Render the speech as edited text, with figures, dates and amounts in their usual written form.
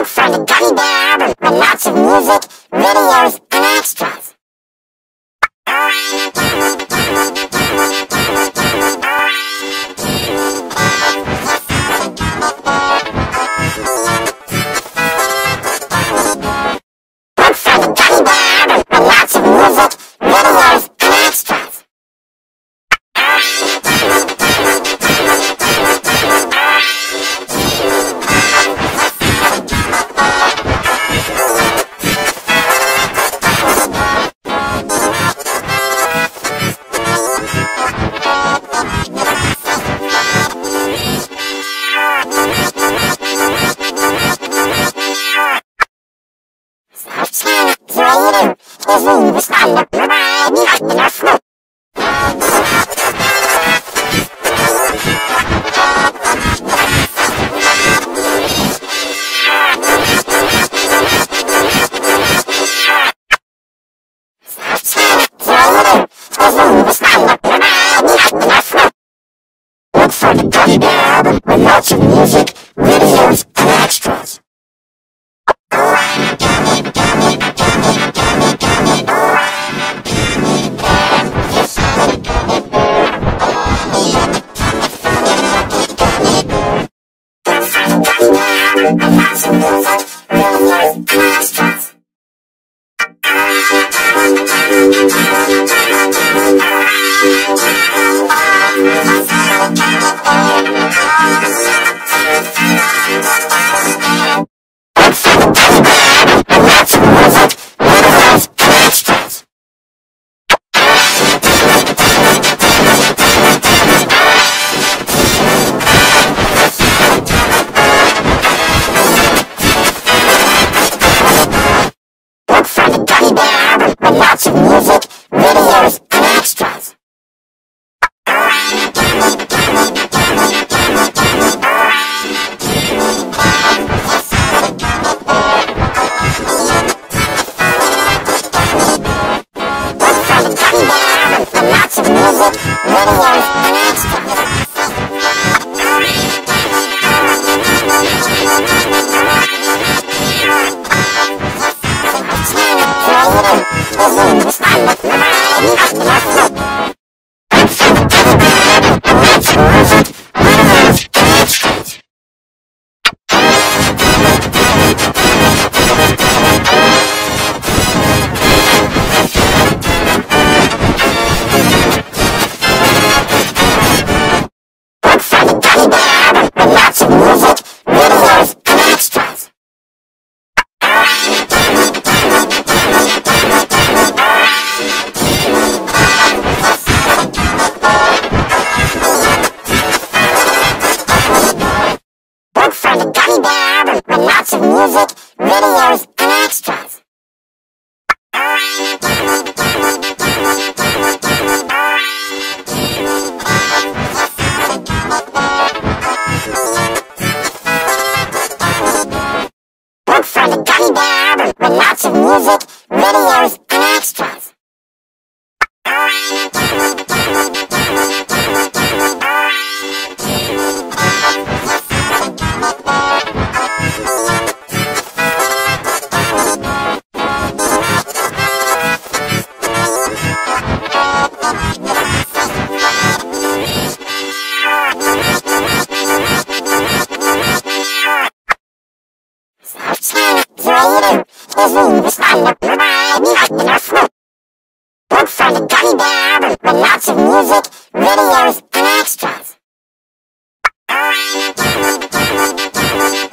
for the Gummy Bear album with lots of music, videos, and extras. Look for the Gummy Bear album with lots of music, videos, and extras. Look for the Gummy Bear album with lots of music, videos, and extras. Lots of music, videos, and extras. Look for the Gummy Bear album with lots of music, videos, and extras. Lots of music, videos, and extras. Look for the Gummy Bear album with lots of music, videos, and extras. Look for the Gummy Bear album with lots of music, videos, and extras. Look for the Gummy Bear album with lots of music, videos, and extras.